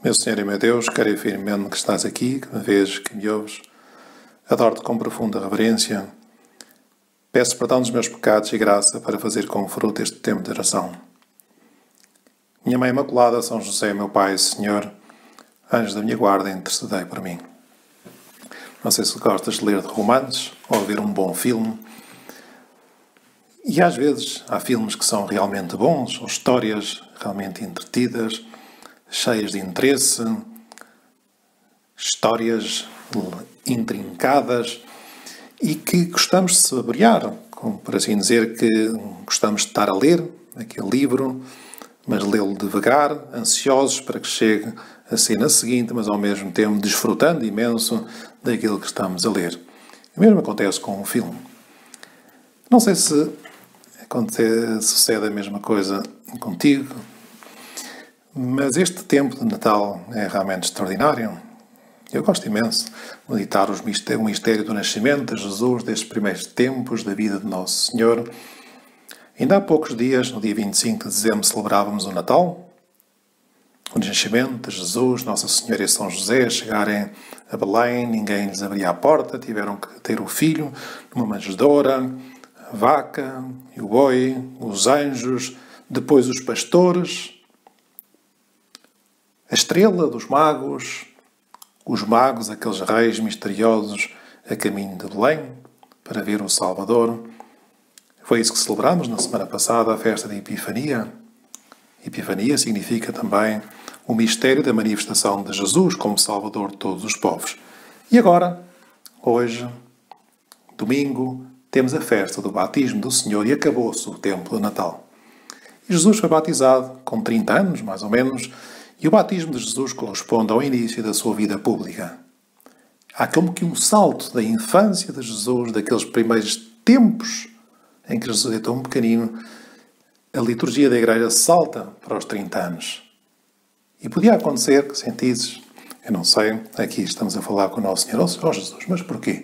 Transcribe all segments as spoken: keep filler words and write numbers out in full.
Meu Senhor e meu Deus, creio firmemente que estás aqui, que me vês, que me ouves. Adoro-te com profunda reverência. Peço perdão dos meus pecados e graça para fazer com fruto este tempo de oração. Minha Mãe Imaculada, São José, meu Pai, Senhor, anjos da minha guarda, intercedei por mim. Não sei se gostas de ler de romances ou ver um bom filme. E às vezes há filmes que são realmente bons, ou histórias realmente entretidas, cheias de interesse, histórias intrincadas e que gostamos de saborear, como por assim dizer que gostamos de estar a ler aquele livro, mas lê-lo devagar, ansiosos para que chegue a cena seguinte, mas ao mesmo tempo desfrutando imenso daquilo que estamos a ler. O mesmo acontece com um filme. Não sei se acontece, sucede a mesma coisa contigo, mas este tempo de Natal é realmente extraordinário. Eu gosto imenso de meditar os mistério, o mistério do nascimento de Jesus, destes primeiros tempos da vida de Nosso Senhor. Ainda há poucos dias, no dia vinte e cinco de dezembro, celebrávamos o Natal, o nascimento de Jesus, Nossa Senhora e São José chegarem a Belém, ninguém lhes abria a porta, tiveram que ter o filho numa manjedoura, a vaca e o boi, os anjos, depois os pastores, a estrela dos magos, os magos, aqueles reis misteriosos a caminho de Belém para ver o Salvador. Foi isso que celebramos na semana passada, a festa de Epifania. Epifania significa também o mistério da manifestação de Jesus como Salvador de todos os povos. E agora, hoje, domingo, temos a festa do batismo do Senhor e acabou-se o tempo do Natal. E Jesus foi batizado com trinta anos, mais ou menos, e o batismo de Jesus corresponde ao início da sua vida pública. Há como que um salto da infância de Jesus, daqueles primeiros tempos em que Jesus é tão pequenino, a liturgia da Igreja salta para os trinta anos. E podia acontecer que sentisses, eu não sei, aqui estamos a falar com o Nosso Senhor, ó Jesus, mas porquê?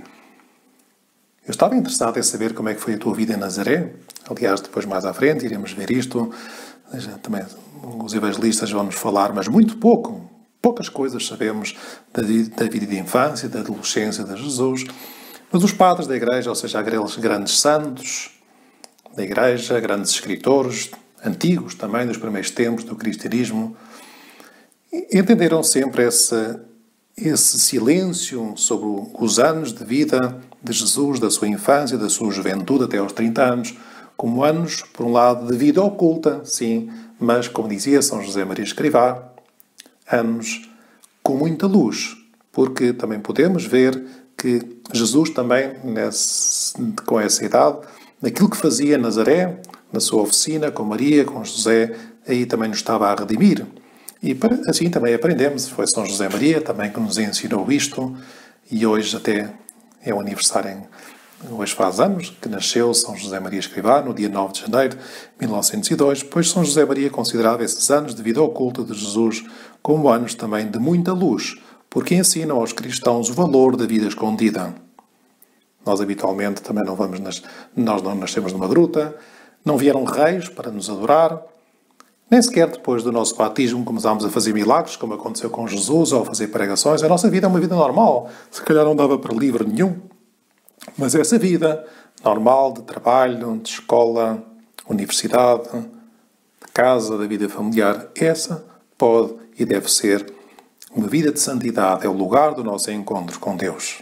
Eu estava interessado em saber como é que foi a tua vida em Nazaré. Aliás, depois mais à frente iremos ver isto. Também os evangelistas vão-nos falar, mas muito pouco. Poucas coisas sabemos da vida de infância, da adolescência de Jesus. Mas os padres da Igreja, ou seja, aqueles grandes santos da Igreja, grandes escritores, antigos também, dos primeiros tempos do cristianismo, entenderam sempre esse, esse silêncio sobre os anos de vida de Jesus, da sua infância, da sua juventude até aos trinta anos, como anos, por um lado, de vida oculta, sim, mas, como dizia São José Maria Escrivá, anos com muita luz, porque também podemos ver que Jesus também, nesse, com essa idade, naquilo que fazia em Nazaré, na sua oficina, com Maria, com José, aí também nos estava a redimir. E assim também aprendemos, foi São José Maria também que nos ensinou isto, e hoje até é o aniversário, hoje faz anos, que nasceu São José Maria Escrivá, no dia nove de janeiro de mil novecentos e dois, pois São José Maria considerava esses anos de vida oculta de Jesus como anos também de muita luz, porque ensinam aos cristãos o valor da vida escondida. Nós habitualmente também não vamos, nas, nós não nascemos numa gruta, não vieram reis para nos adorar, nem sequer depois do nosso batismo começámos a fazer milagres, como aconteceu com Jesus, ou a fazer pregações. A nossa vida é uma vida normal, se calhar não dava para livro nenhum. Mas essa vida normal de trabalho, de escola, universidade, de casa, da vida familiar, essa pode e deve ser uma vida de santidade. É o lugar do nosso encontro com Deus.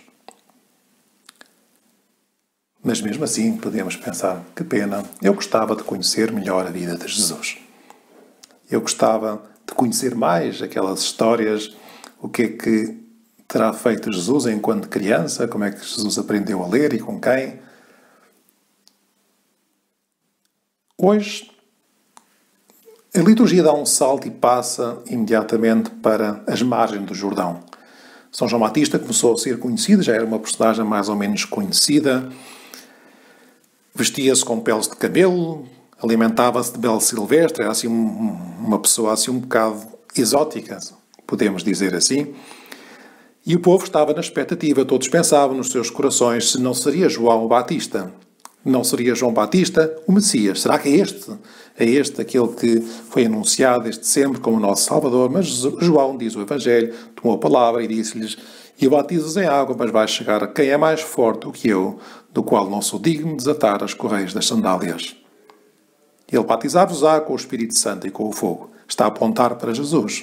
Mas mesmo assim podemos pensar, que pena, eu gostava de conhecer melhor a vida de Jesus. Eu gostava de conhecer mais aquelas histórias, o que é que terá feito Jesus enquanto criança, como é que Jesus aprendeu a ler e com quem. Hoje, a liturgia dá um salto e passa imediatamente para as margens do Jordão. São João Batista começou a ser conhecido, já era uma personagem mais ou menos conhecida, vestia-se com peles de camelo, alimentava-se de mel silvestre, era assim uma pessoa assim um bocado exótica, podemos dizer assim. E o povo estava na expectativa, todos pensavam nos seus corações se não seria João o Batista Não seria João Batista o Messias? Será que é este? É este aquele que foi anunciado desde sempre como nosso Salvador? Mas João, diz o Evangelho, tomou a palavra e disse-lhes: eu batizo-vos em água, mas vai chegar quem é mais forte do que eu, do qual não sou digno de desatar as correias das sandálias. Ele batizar-vos-á com o Espírito Santo e com o fogo. Está a apontar para Jesus.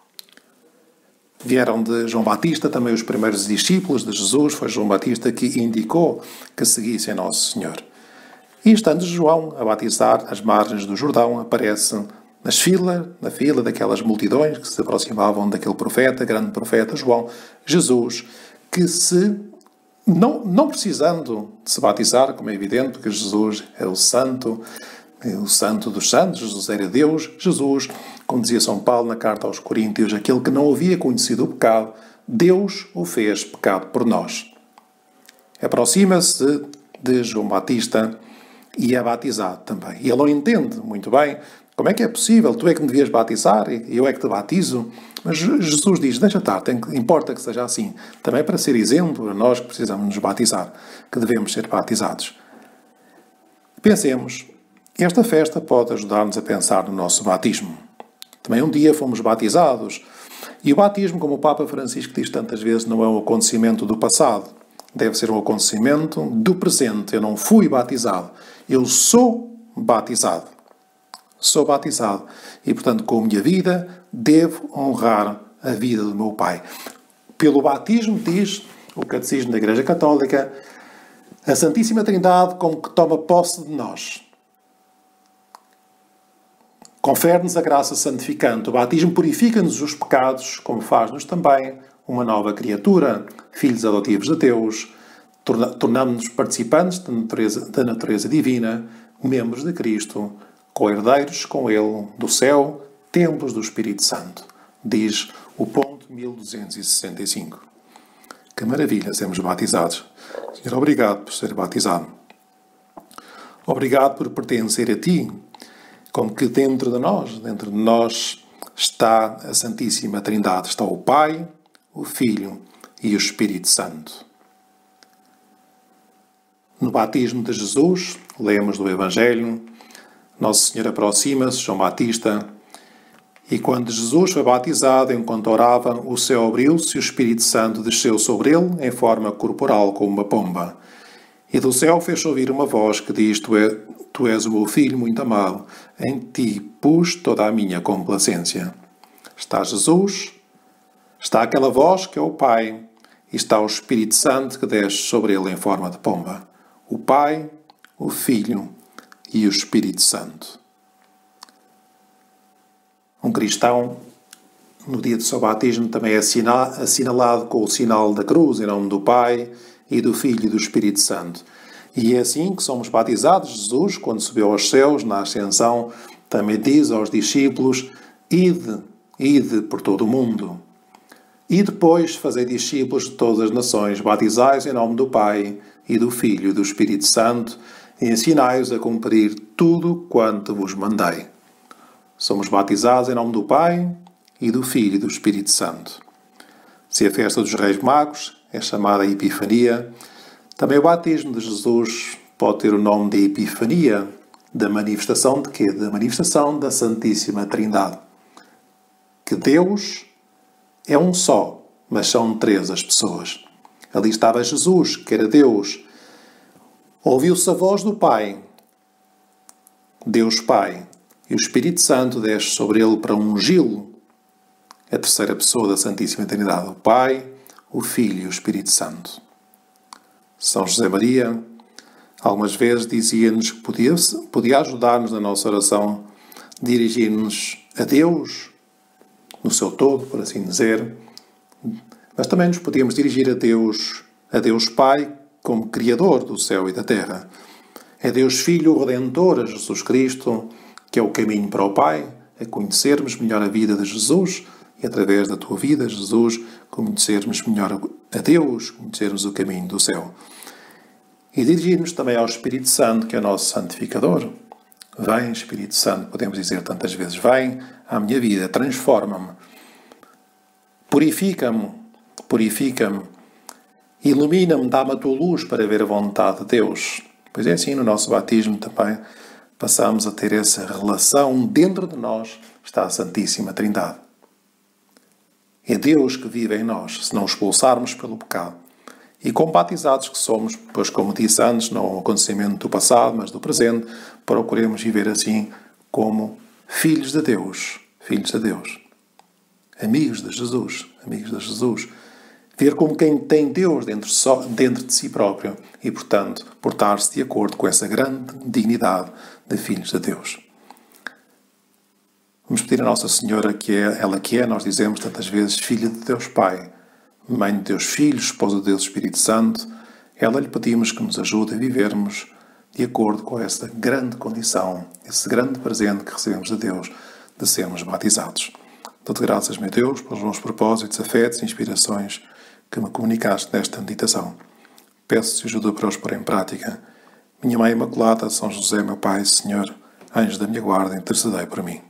Vieram de João Batista também os primeiros discípulos de Jesus. Foi João Batista que indicou que seguissem Nosso Senhor. E estando João a batizar às margens do Jordão, aparece nas filas, na fila daquelas multidões que se aproximavam daquele profeta, grande profeta João, Jesus, que se, não, não precisando de se batizar, como é evidente, porque Jesus é o santo, o santo dos santos, Jesus era Deus, Jesus, como dizia São Paulo na carta aos Coríntios, aquele que não havia conhecido o pecado, Deus o fez pecado por nós. Aproxima-se de João Batista e é batizado também. E ele não entende muito bem como é que é possível, tu é que me devias batizar e eu é que te batizo. Mas Jesus diz, deixa estar, tem, importa que seja assim. Também para ser exemplo a nós que precisamos nos batizar, que devemos ser batizados. Pensemos, esta festa pode ajudar-nos a pensar no nosso batismo. Também um dia fomos batizados. E o batismo, como o Papa Francisco diz tantas vezes, não é um acontecimento do passado. Deve ser um acontecimento do presente. Eu não fui batizado. Eu sou batizado. Sou batizado. E, portanto, com a minha vida, devo honrar a vida do meu Pai. Pelo batismo, diz o Catecismo da Igreja Católica, a Santíssima Trindade como que toma posse de nós. Confere-nos a graça santificante. O batismo purifica-nos os pecados, como faz-nos também uma nova criatura, filhos adotivos de Deus, tornamos-nos participantes da natureza, da natureza divina, membros de Cristo, co-herdeiros com Ele do céu, templos do Espírito Santo, diz o ponto mil duzentos e sessenta e cinco. Que maravilha sermos batizados. Senhor, obrigado por ser batizado. Obrigado por pertencer a Ti, como que dentro de nós, dentro de nós está a Santíssima Trindade, está o Pai, o Filho e o Espírito Santo. No batismo de Jesus, lemos do Evangelho, Nosso Senhor aproxima-se, João Batista, e quando Jesus foi batizado, enquanto orava, o céu abriu-se e o Espírito Santo desceu sobre ele em forma corporal como uma pomba. E do céu fez ouvir uma voz que diz, tu, é, tu és o meu Filho muito amado, em ti pus toda a minha complacência. Está Jesus, está aquela voz que é o Pai, e está o Espírito Santo que desce sobre ele em forma de pomba. O Pai, o Filho e o Espírito Santo. Um cristão, no dia do seu batismo, também é assinalado com o sinal da cruz, em nome do Pai e do Filho e do Espírito Santo. E é assim que somos batizados. Jesus, quando subiu aos céus, na ascensão, também diz aos discípulos, ide, ide por todo o mundo. E depois fazei discípulos de todas as nações, batizai-os em nome do Pai e do Filho e do Espírito Santo, e ensinai-os a cumprir tudo quanto vos mandei. Somos batizados em nome do Pai e do Filho e do Espírito Santo. Se a festa dos Reis Magos é chamada Epifania, também o batismo de Jesus pode ter o nome de Epifania, da manifestação de quê? Da manifestação da Santíssima Trindade. Que Deus é um só, mas são três as pessoas. Ali estava Jesus, que era Deus. Ouviu-se a voz do Pai, Deus Pai, e o Espírito Santo desce sobre ele para ungí-lo, a terceira pessoa da Santíssima Trindade, o Pai, o Filho e o Espírito Santo. São José Maria, algumas vezes dizia-nos que podia, podia ajudar-nos na nossa oração, dirigir-nos a Deus, no seu todo, por assim dizer, mas também nos podíamos dirigir a Deus, a Deus Pai, como Criador do céu e da terra. É Deus Filho, o Redentor, a Jesus Cristo, que é o caminho para o Pai, a conhecermos melhor a vida de Jesus e, através da tua vida, Jesus, conhecermos melhor a Deus, conhecermos o caminho do céu. E dirigir-nos também ao Espírito Santo, que é o nosso santificador. Vem, Espírito Santo, podemos dizer tantas vezes, vem à minha vida, transforma-me, purifica-me, purifica-me, ilumina-me, dá-me a tua luz para ver a vontade de Deus. Pois é assim, no nosso batismo também passamos a ter essa relação. Dentro de nós está a Santíssima Trindade. É Deus que vive em nós, se não o expulsarmos pelo pecado. E como batizados que somos, pois como disse antes, não é um acontecimento do passado, mas do presente, procuremos viver assim como filhos de Deus. Filhos de Deus. Amigos de Jesus. Amigos de Jesus. Ver como quem tem Deus dentro, só, dentro de si próprio e, portanto, portar-se de acordo com essa grande dignidade de filhos de Deus. Vamos pedir a Nossa Senhora, que é ela que é, nós dizemos tantas vezes, filha de Deus Pai, mãe de Deus Filho, esposa de Deus Espírito Santo. Ela lhe pedimos que nos ajude a vivermos de acordo com essa grande condição, esse grande presente que recebemos de Deus, de sermos batizados. Dou-te graças, meu Deus, pelos bons propósitos, afetos e inspirações que me comunicaste nesta meditação. Peço-te ajuda para os pôr em prática. Minha Mãe Imaculada, São José, meu Pai, Senhor, anjo da minha guarda, intercedei por mim.